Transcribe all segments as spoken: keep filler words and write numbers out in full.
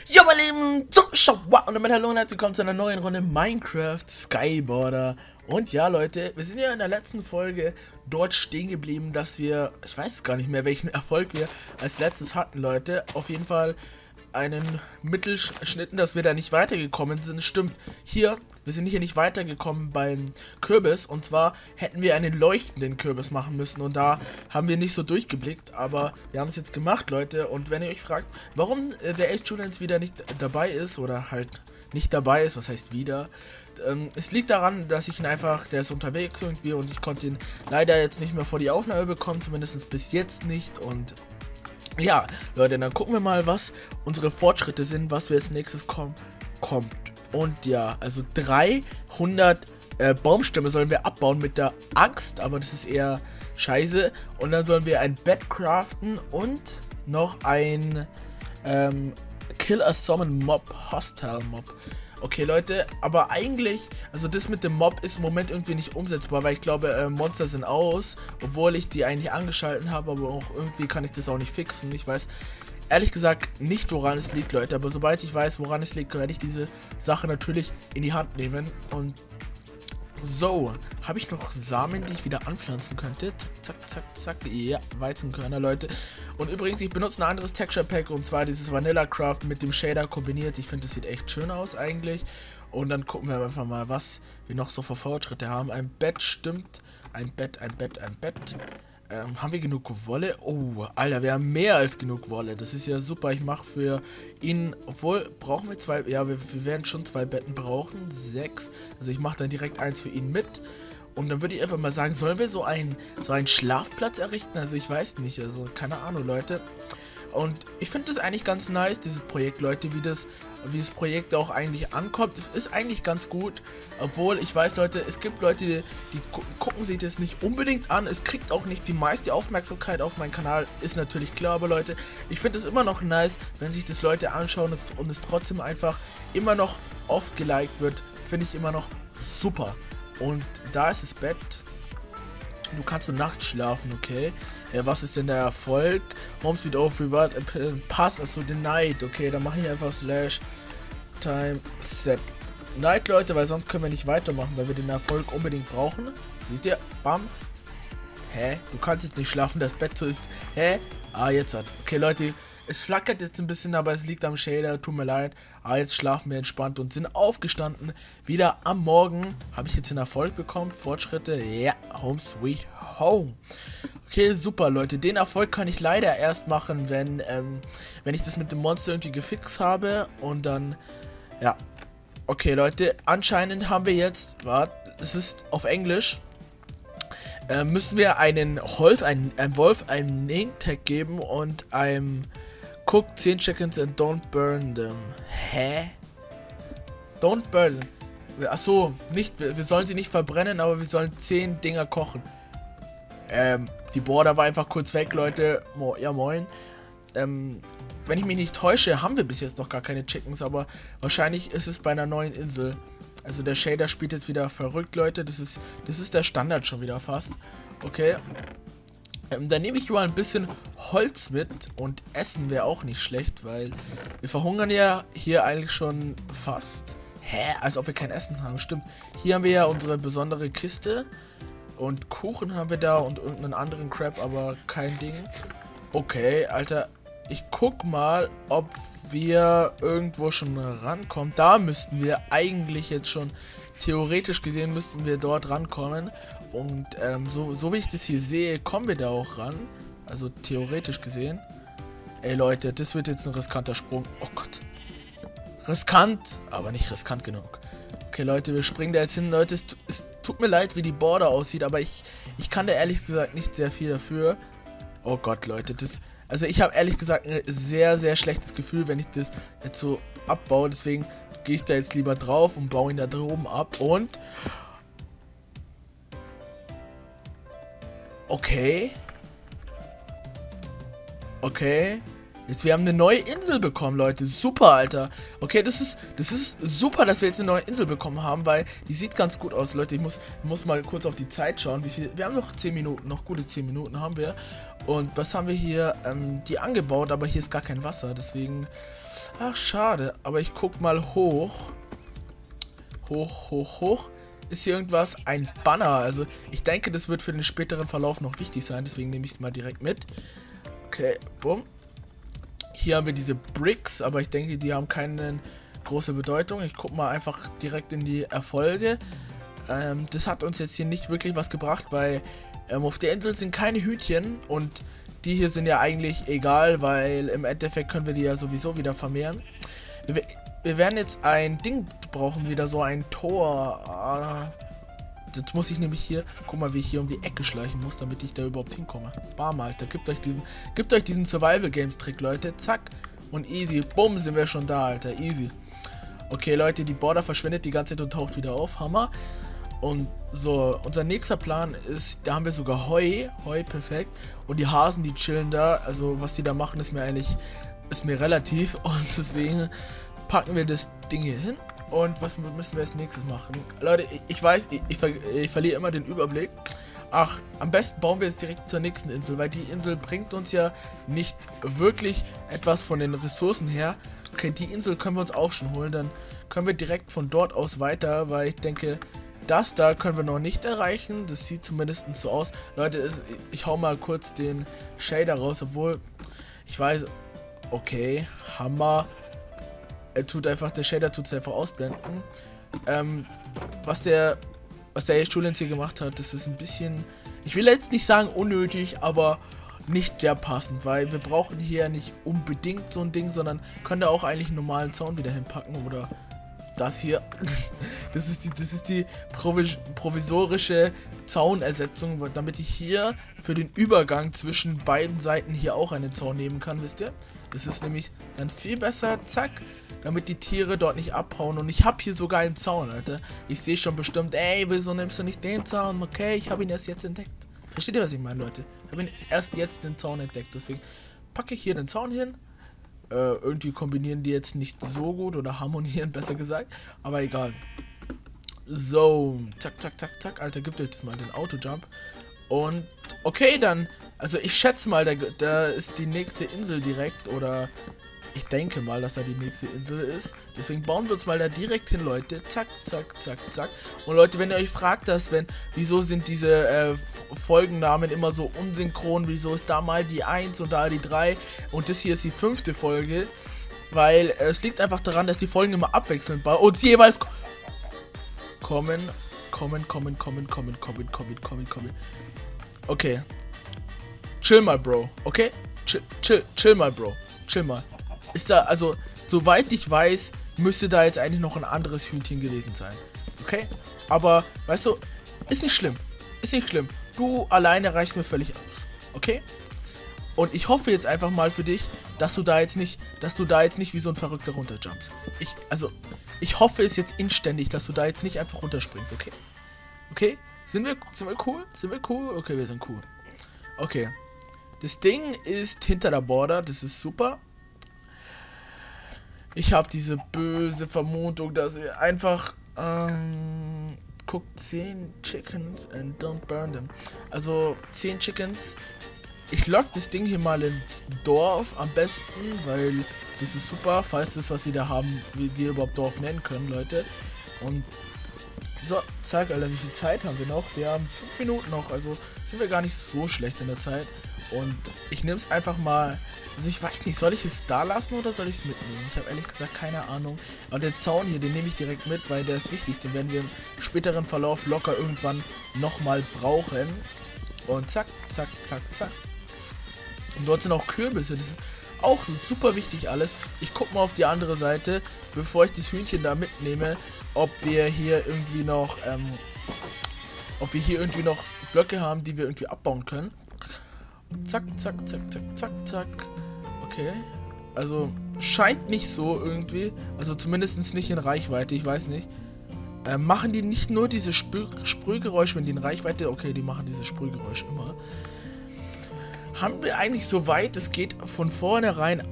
Ja, meine lieben Zuschauer und damit hallo und herzlich willkommen zu einer neuen Runde Minecraft Skyborder. Und ja, Leute, wir sind ja in der letzten Folge dort stehen geblieben, dass wir, ich weiß gar nicht mehr, welchen Erfolg wir als letztes hatten, Leute. Auf jeden Fall einen Mittelschnitten, dass wir da nicht weitergekommen sind. Stimmt, hier, wir sind hier nicht weitergekommen beim Kürbis. Und zwar hätten wir einen leuchtenden Kürbis machen müssen. Und da haben wir nicht so durchgeblickt. Aber wir haben es jetzt gemacht, Leute. Und wenn ihr euch fragt, warum äh, der Ace Julians wieder nicht dabei ist, oder halt nicht dabei ist, was heißt wieder, ähm, es liegt daran, dass ich ihn einfach, der ist unterwegs irgendwie und ich konnte ihn leider jetzt nicht mehr vor die Aufnahme bekommen, zumindest bis jetzt nicht. Und ja, Leute, dann gucken wir mal, was unsere Fortschritte sind, was wir als nächstes kommen, kommt. Und ja, also dreihundert äh, Baumstämme sollen wir abbauen mit der Axt, aber das ist eher scheiße. Und dann sollen wir ein Bett craften und noch ein ähm, Kill a Summon Mob, Hostile Mob. Okay, Leute, aber eigentlich, also das mit dem Mob ist im Moment irgendwie nicht umsetzbar, weil ich glaube, äh, Monster sind aus, obwohl ich die eigentlich angeschalten habe, aber auch irgendwie kann ich das auch nicht fixen. Ich weiß ehrlich gesagt nicht, woran es liegt, Leute, aber sobald ich weiß, woran es liegt, werde ich diese Sache natürlich in die Hand nehmen. Und so, habe ich noch Samen, die ich wieder anpflanzen könnte? Zack, zack, zack, zack. Ja, Weizenkörner, Leute. Und übrigens, ich benutze ein anderes Texture Pack, und zwar dieses Vanilla Craft mit dem Shader kombiniert. Ich finde, das sieht echt schön aus eigentlich. Und dann gucken wir einfach mal, was wir noch so für Fortschritte haben. Ein Bett stimmt. Ein Bett, ein Bett, ein Bett. Ähm, haben wir genug Wolle? Oh, Alter, wir haben mehr als genug Wolle. Das ist ja super. Ich mache für ihn, obwohl, brauchen wir zwei, ja, wir, wir werden schon zwei Betten brauchen. Sechs. Also ich mache dann direkt eins für ihn mit. Und dann würde ich einfach mal sagen, sollen wir so einen, so einen Schlafplatz errichten? Also ich weiß nicht, also keine Ahnung, Leute. Und ich finde das eigentlich ganz nice, dieses Projekt, Leute, wie das, wie das Projekt auch eigentlich ankommt. Es ist eigentlich ganz gut, obwohl ich weiß, Leute, es gibt Leute, die, die gu gucken sich das nicht unbedingt an. Es kriegt auch nicht die meiste Aufmerksamkeit auf meinen Kanal, ist natürlich klar, aber Leute, ich finde es immer noch nice, wenn sich das Leute anschauen und es trotzdem einfach immer noch oft geliked wird, finde ich immer noch super. Und da ist das Bett. Du kannst so nachts schlafen, okay. Ja, was ist denn der Erfolg? Home Speed of Reward äh, Pass, also denied. Okay, dann mache ich einfach slash time set night, Leute, weil sonst können wir nicht weitermachen, weil wir den Erfolg unbedingt brauchen. Seht ihr? Bam. Hä? Du kannst jetzt nicht schlafen, das Bett so ist. Hä? Ah, jetzt hat. Okay, Leute. Es flackert jetzt ein bisschen, aber es liegt am Shader, tut mir leid. Aber jetzt schlafen wir entspannt und sind aufgestanden. Wieder am Morgen habe ich jetzt den Erfolg bekommen. Fortschritte, ja, Home Sweet Home. Okay, super, Leute. Den Erfolg kann ich leider erst machen, wenn, ähm, wenn ich das mit dem Monster irgendwie gefixt habe. Und dann, ja. Okay, Leute, anscheinend haben wir jetzt, warte, es ist auf Englisch. Äh, müssen wir einen Wolf, einen, einen Wolf einen Name-Tag geben und einem Cook zehn Chickens and don't burn them. Hä? Don't burn. Achso, nicht, wir, wir sollen sie nicht verbrennen, aber wir sollen zehn Dinger kochen. Ähm, die Border war einfach kurz weg, Leute. Mo ja, moin. Ähm, wenn ich mich nicht täusche, haben wir bis jetzt noch gar keine Chickens, aber wahrscheinlich ist es bei einer neuen Insel. Also der Shader spielt jetzt wieder verrückt, Leute. Das ist, das ist der Standard schon wieder fast. Okay. Ähm, dann nehme ich mal ein bisschen Holz mit und Essen wäre auch nicht schlecht, weil wir verhungern ja hier eigentlich schon fast. Hä? Als ob wir kein Essen haben. Stimmt. Hier haben wir ja unsere besondere Kiste und Kuchen haben wir da und irgendeinen anderen Crap, aber kein Ding. Okay, Alter. Ich guck mal, ob wir irgendwo schon rankommen. Da müssten wir eigentlich jetzt schon, theoretisch gesehen, müssten wir dort rankommen. Und ähm, so, so wie ich das hier sehe, kommen wir da auch ran. Also theoretisch gesehen. Ey Leute, das wird jetzt ein riskanter Sprung. Oh Gott. Riskant, aber nicht riskant genug. Okay Leute, wir springen da jetzt hin. Leute, es, es tut mir leid, wie die Border aussieht, aber ich, ich kann da ehrlich gesagt nicht sehr viel dafür. Oh Gott, Leute, das... Also ich habe ehrlich gesagt ein sehr, sehr schlechtes Gefühl, wenn ich das jetzt so abbaue. Deswegen gehe ich da jetzt lieber drauf und baue ihn da droben ab. Und... Okay. Okay. Jetzt, wir haben eine neue Insel bekommen, Leute. Super, Alter. Okay, das ist, das ist super, dass wir jetzt eine neue Insel bekommen haben, weil die sieht ganz gut aus, Leute. Ich muss, ich muss mal kurz auf die Zeit schauen, wie viel. Wir haben noch zehn Minuten, noch gute zehn Minuten haben wir. Und was haben wir hier? Ähm, die angebaut, aber hier ist gar kein Wasser, deswegen. Ach, schade. Aber ich guck mal hoch. Hoch, hoch, hoch. Ist hier irgendwas? Ein Banner. Also, ich denke, das wird für den späteren Verlauf noch wichtig sein. Deswegen nehme ich es mal direkt mit. Okay, bumm. Hier haben wir diese Bricks, aber ich denke, die haben keine große Bedeutung. Ich gucke mal einfach direkt in die Erfolge. Ähm, das hat uns jetzt hier nicht wirklich was gebracht, weil ähm, auf der Insel sind keine Hütchen. Und die hier sind ja eigentlich egal, weil im Endeffekt können wir die ja sowieso wieder vermehren. Wir, wir werden jetzt ein Ding brauchen, wieder so ein Tor. Äh, jetzt muss ich nämlich hier, guck mal, wie ich hier um die Ecke schleichen muss, damit ich da überhaupt hinkomme. Bam, Alter, gebt euch diesen, gebt euch diesen Survival Games Trick, Leute. Zack und easy. Bumm, sind wir schon da, Alter, easy. Okay, Leute, die Border verschwindet die ganze Zeit und taucht wieder auf. Hammer. Und so, unser nächster Plan ist, da haben wir sogar Heu. Heu, perfekt. Und die Hasen, die chillen da. Also, was die da machen, ist mir eigentlich, ist mir relativ. Und deswegen packen wir das Ding hier hin. Und was müssen wir als nächstes machen? Leute, ich, ich weiß, ich, ich, ver ich verliere immer den Überblick. Ach, am besten bauen wir jetzt direkt zur nächsten Insel, weil die Insel bringt uns ja nicht wirklich etwas von den Ressourcen her. Okay, die Insel können wir uns auch schon holen, dann können wir direkt von dort aus weiter, weil ich denke, das da können wir noch nicht erreichen. Das sieht zumindest so aus. Leute, ist, ich hau mal kurz den Shader raus, obwohl ich weiß, okay, Hammer. Er tut einfach, der Shader tut es einfach ausblenden. Ähm, was der, was der Julians hier gemacht hat, das ist ein bisschen, ich will jetzt nicht sagen unnötig, aber nicht sehr passend, weil wir brauchen hier nicht unbedingt so ein Ding, sondern können da auch eigentlich einen normalen Zaun wieder hinpacken oder das hier. Das ist die, das ist die provis provisorische Zaunersetzung, damit ich hier für den Übergang zwischen beiden Seiten hier auch einen Zaun nehmen kann, wisst ihr? Das ist nämlich dann viel besser, zack, damit die Tiere dort nicht abhauen. Und ich habe hier sogar einen Zaun, Alter. Ich sehe schon bestimmt, ey, wieso nimmst du nicht den Zaun? Okay, ich habe ihn erst jetzt entdeckt. Versteht ihr, was ich meine, Leute? Ich habe ihn erst jetzt den Zaun entdeckt, deswegen packe ich hier den Zaun hin. Äh, irgendwie kombinieren die jetzt nicht so gut oder harmonieren, besser gesagt, aber egal. So, zack, zack, zack, zack, Alter, gebt euch das mal den Autojump. Und, okay, dann, also ich schätze mal, da, da ist die nächste Insel direkt, oder ich denke mal, dass da die nächste Insel ist. Deswegen bauen wir uns mal da direkt hin, Leute. Zack, zack, zack, zack. Und Leute, wenn ihr euch fragt, dass, wenn, wieso sind diese äh, Folgennamen immer so unsynchron, wieso ist da mal die eins und da die drei und das hier ist die fünfte Folge, weil äh, es liegt einfach daran, dass die Folgen immer abwechselnd bei und jeweils kommen, kommen, kommen, kommen, kommen, kommen, kommen, kommen, kommen. Okay. Chill mal, Bro. Okay? Chill, chill, chill mal, Bro. Chill mal. Ist da, also, soweit ich weiß, müsste da jetzt eigentlich noch ein anderes Hühnchen gewesen sein. Okay? Aber, weißt du, ist nicht schlimm. Ist nicht schlimm. Du alleine reichst mir völlig aus. Okay? Und ich hoffe jetzt einfach mal für dich, dass du da jetzt nicht, dass du da jetzt nicht wie so ein Verrückter runterjumpst. Ich, also, ich hoffe es jetzt inständig, dass du da jetzt nicht einfach runterspringst, okay? Okay? Sind wir, sind wir cool? Sind wir cool? Okay, wir sind cool. Okay. Das Ding ist hinter der Border, das ist super. Ich habe diese böse Vermutung, dass ihr einfach ähm, guckt, zehn Chickens and don't burn them. Also zehn Chickens. Ich lock das Ding hier mal ins Dorf am besten, weil das ist super, falls das, was sie da haben, wie wir überhaupt Dorf nennen können, Leute. Und so, zack, Alter, wie viel Zeit haben wir noch? Wir haben fünf Minuten noch, also sind wir gar nicht so schlecht in der Zeit. Und ich nehme es einfach mal, also ich weiß nicht, soll ich es da lassen oder soll ich es mitnehmen? Ich habe ehrlich gesagt keine Ahnung. Aber der Zaun hier, den nehme ich direkt mit, weil der ist wichtig. Den werden wir im späteren Verlauf locker irgendwann nochmal brauchen. Und zack, zack, zack, zack. Und dort sind auch Kürbisse, das ist auch super wichtig alles. Ich gucke mal auf die andere Seite, bevor ich das Hühnchen da mitnehme, ob wir hier irgendwie noch, ähm, ob wir hier irgendwie noch Blöcke haben, die wir irgendwie abbauen können. Zack, zack, zack, zack, zack, zack. Okay. Also, scheint nicht so irgendwie. Also zumindest nicht in Reichweite, ich weiß nicht. Äh, machen die nicht nur diese Sprü Sprühgeräusche, wenn die in Reichweite... Okay, die machen diese Sprühgeräusche immer. Haben wir eigentlich, soweit es geht, von vornherein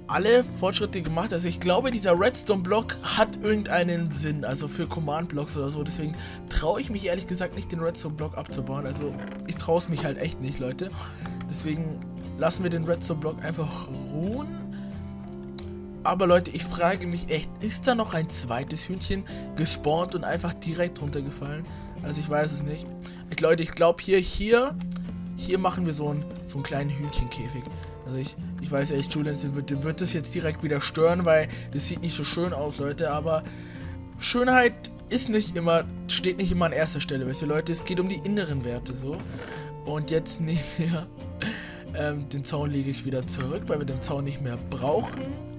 alle Fortschritte gemacht. Also ich glaube, dieser Redstone-Block hat irgendeinen Sinn, also für Command-Blocks oder so. Deswegen traue ich mich ehrlich gesagt nicht, den Redstone-Block abzubauen. Also ich traue es mich halt echt nicht, Leute. Deswegen lassen wir den Redstone-Block einfach ruhen. Aber Leute, ich frage mich echt, ist da noch ein zweites Hühnchen gespawnt und einfach direkt runtergefallen? Also ich weiß es nicht. Ich, Leute, ich glaube hier, hier, hier machen wir so einen, so einen kleinen Hühnchenkäfig. Also ich, ich weiß echt, Julian wird, wird das jetzt direkt wieder stören, weil das sieht nicht so schön aus, Leute. Aber Schönheit ist nicht immer, steht nicht immer an erster Stelle, weißt du, Leute. Es geht um die inneren Werte, so. Und jetzt nehmen wir, ähm, den Zaun lege ich wieder zurück, weil wir den Zaun nicht mehr brauchen.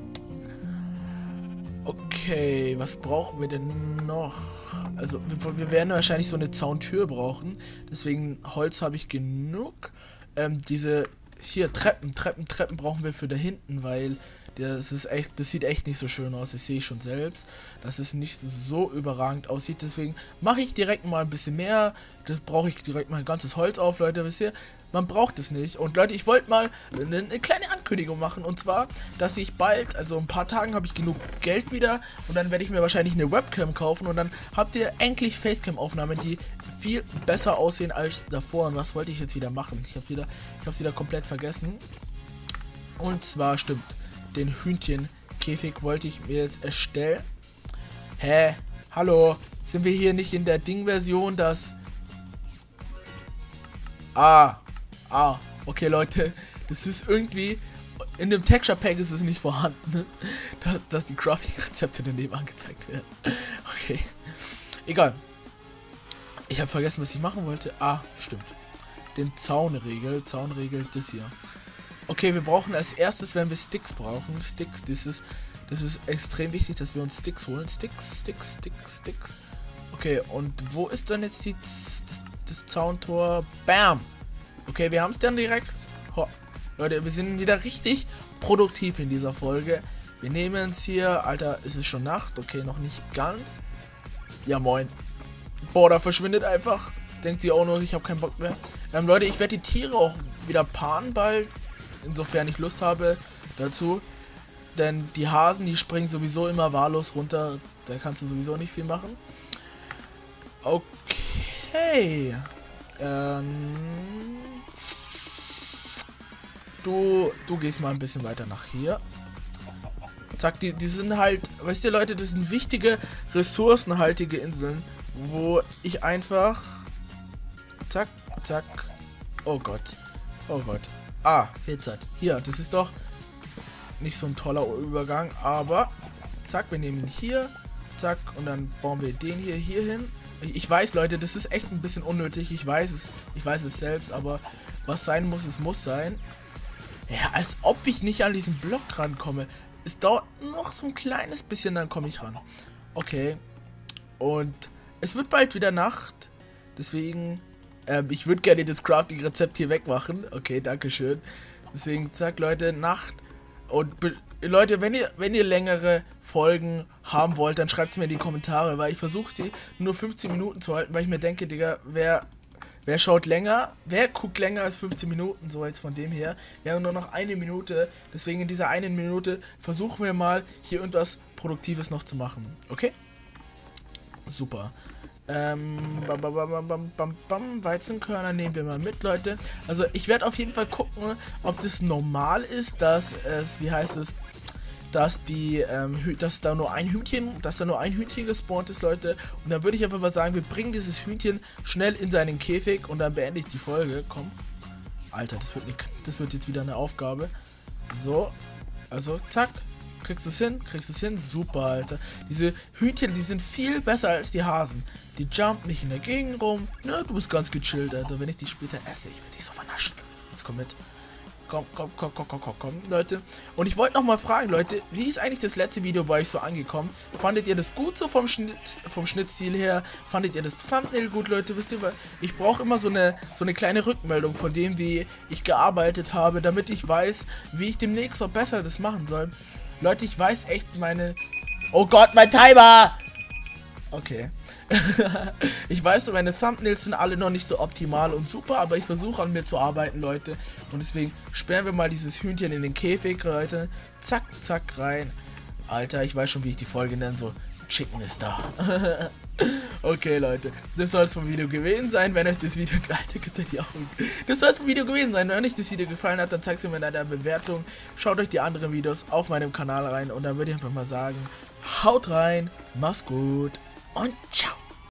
Okay, was brauchen wir denn noch? Also, wir, wir werden wahrscheinlich so eine Zauntür brauchen. Deswegen, Holz habe ich genug. Ähm, diese, hier, Treppen, Treppen, Treppen brauchen wir für da hinten, weil das ist echt, das sieht echt nicht so schön aus. Das sehe ich schon selbst, dass es nicht so überragend aussieht. Deswegen mache ich direkt mal ein bisschen mehr. Das brauche ich direkt mal ein ganzes Holz auf, Leute, wisst ihr? Man braucht es nicht. Und Leute, ich wollte mal eine, eine kleine Ankündigung machen. Und zwar, dass ich bald, also in ein paar Tagen habe ich genug Geld wieder. Und dann werde ich mir wahrscheinlich eine Webcam kaufen. Und dann habt ihr endlich Facecam-Aufnahmen, die viel besser aussehen als davor. Und was wollte ich jetzt wieder machen? Ich habe wieder, ich habe wieder komplett vergessen. Und zwar stimmt, den Hühnchenkäfig wollte ich mir jetzt erstellen. Hä? Hallo? Sind wir hier nicht in der Ding-Version, dass... Ah... Ah, okay, Leute, das ist irgendwie, in dem Texture Pack ist es nicht vorhanden, dass, dass die Crafting-Rezepte daneben angezeigt werden. Okay, egal. Ich habe vergessen, was ich machen wollte. Ah, stimmt. Den Zaunregel, Zaunregel, das hier. Okay, wir brauchen als erstes, wenn wir Sticks brauchen, Sticks, das ist, das ist extrem wichtig, dass wir uns Sticks holen. Sticks, Sticks, Sticks, Sticks. Okay, und wo ist dann jetzt die, das, das Zauntor? Bam! Okay, wir haben es dann direkt. Ho. Leute, wir sind wieder richtig produktiv in dieser Folge. Wir nehmen es hier. Alter, ist es schon Nacht? Okay, noch nicht ganz. Ja, moin. Boah, da verschwindet einfach. Denkt sie auch nur, ich habe keinen Bock mehr. Ähm, Leute, ich werde die Tiere auch wieder paaren bald. Insofern ich Lust habe dazu. Denn die Hasen, die springen sowieso immer wahllos runter. Da kannst du sowieso nicht viel machen. Okay. Ähm... Du, du gehst mal ein bisschen weiter nach hier. Zack, die, die sind halt, weißt ihr Leute, das sind wichtige, ressourcenhaltige Inseln, wo ich einfach, zack, zack, oh Gott, oh Gott, ah, jetzt hat, hier, das ist doch nicht so ein toller Übergang, aber, zack, wir nehmen ihn hier, zack, und dann bauen wir den hier, hier hin. Ich weiß, Leute, das ist echt ein bisschen unnötig, ich weiß es, ich weiß es selbst, aber was sein muss, es muss sein. Ja, als ob ich nicht an diesen Block rankomme. Es dauert noch so ein kleines bisschen, dann komme ich ran. Okay. Und es wird bald wieder Nacht. Deswegen, ähm, ich würde gerne das Crafting-Rezept hier wegmachen. Okay, dankeschön. Deswegen, zack, Leute, Nacht. Und Leute, wenn ihr, wenn ihr längere Folgen haben wollt, dann schreibt es mir in die Kommentare, weil ich versuche sie nur fünfzehn Minuten zu halten, weil ich mir denke, Digga, wer... Wer schaut länger? Wer guckt länger als fünfzehn Minuten? So jetzt von dem her. Wir haben nur noch eine Minute. Deswegen in dieser einen Minute versuchen wir mal, hier irgendwas Produktives noch zu machen. Okay? Super. Ähm, bam, bam, bam, bam, bam, bam. Weizenkörner nehmen wir mal mit, Leute. Also ich werde auf jeden Fall gucken, ob das normal ist, dass es, wie heißt es, dass die, ähm, dass da nur ein Hühnchen, dass da nur ein Hühnchen gespawnt ist, Leute. Und dann würde ich einfach mal sagen, wir bringen dieses Hühnchen schnell in seinen Käfig und dann beende ich die Folge. Komm. Alter, das wird nicht, das wird jetzt wieder eine Aufgabe. So. Also, zack. Kriegst du es hin? Kriegst du es hin? Super, Alter. Diese Hühnchen, die sind viel besser als die Hasen. Die jumpen nicht in der Gegend rum. Ne, du bist ganz gechillt, Alter. Wenn ich die später esse, ich werde dich so vernaschen. Jetzt komm mit. Komm, komm, komm, komm, komm, komm, komm, Leute. Und ich wollte noch mal fragen, Leute, wie ist eigentlich das letzte Video bei euch so angekommen? Fandet ihr das gut so vom Schnitt, vom Schnittstil her? Fandet ihr das Thumbnail gut, Leute? Wisst ihr, ich brauche immer so eine, so eine kleine Rückmeldung von dem, wie ich gearbeitet habe, damit ich weiß, wie ich demnächst noch besser das machen soll. Leute, ich weiß echt meine... Oh Gott, mein Timer! Okay. Ich weiß, meine Thumbnails sind alle noch nicht so optimal und super, aber ich versuche an mir zu arbeiten, Leute. Und deswegen sperren wir mal dieses Hühnchen in den Käfig, Leute. Zack, zack, rein. Alter, ich weiß schon, wie ich die Folge nenne, so Chicken ist da. Okay, Leute, das soll es vom Video gewesen sein. Wenn euch das Video... Alter, gibt euch die Augen. Das soll es vom Video gewesen sein. Wenn euch das Video gefallen hat, dann zeigt es mir in einer Bewertung. Schaut euch die anderen Videos auf meinem Kanal rein. Und dann würde ich einfach mal sagen, haut rein, macht's gut und ciao.